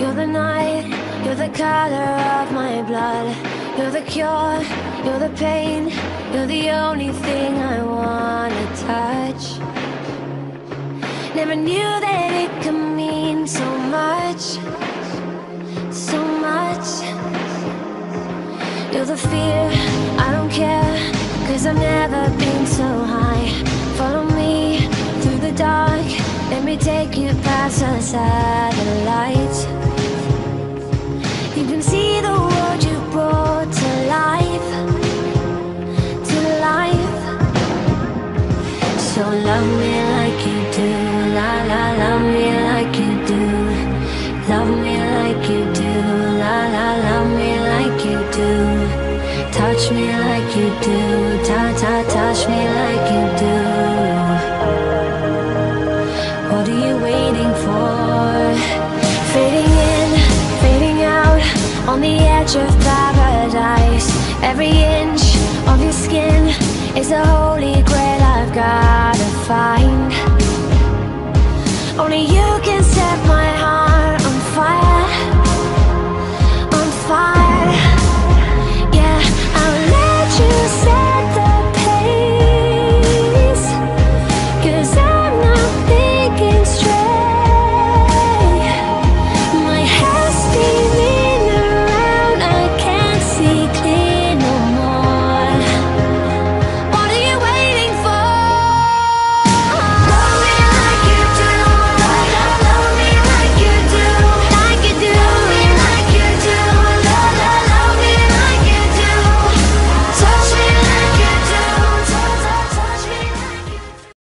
You're the night, you're the color of my blood. You're the cure, you're the pain. You're the only thing I wanna touch. Never knew that it could mean so much, so much. You're the fear, I don't care, 'cause I've never been so high. Follow me through the dark, let me take you past the satellites. You can see the world you brought to life, to life. So love me like you do, la la, love me like you do. Love me like you do, la la, love me like you do. Touch me like you do, ta ta, touch me like you do. What are you waiting for? Fading in, fading out, on the edge of paradise. Every inch of your skin is a holy grail I've gotta find. Only you